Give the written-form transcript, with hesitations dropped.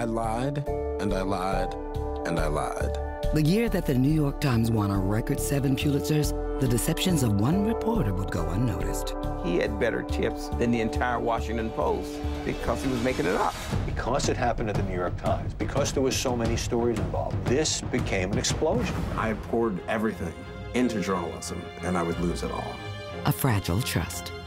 I lied, and I lied, and I lied. The year that the New York Times won a record 7 Pulitzers, the deceptions of one reporter would go unnoticed. He had better tips than the entire Washington Post because he was making it up. Because it happened at the New York Times, because there was so many stories involved, this became an explosion. I poured everything into journalism, and I would lose it all. A fragile trust.